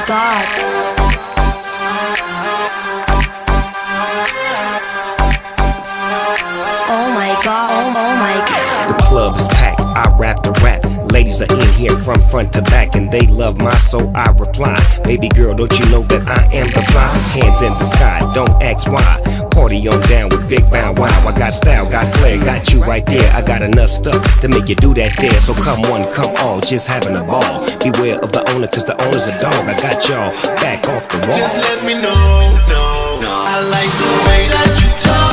god. Oh my god, oh my god. The club is packed, I rap the rap. Ladies are in here from front to back, and they love my soul, I reply. Baby girl, don't you know that I am the fly? Hands in the sky, don't ask why. Party on down with Big Bow Wow. I got style, got flair, got you right there. I got enough stuff to make you do that there. So come one, come all, just having a ball. Beware of the owner, cause the owner's a dog. I got y'all back off the wall. Just let me know, I like the way that you talk.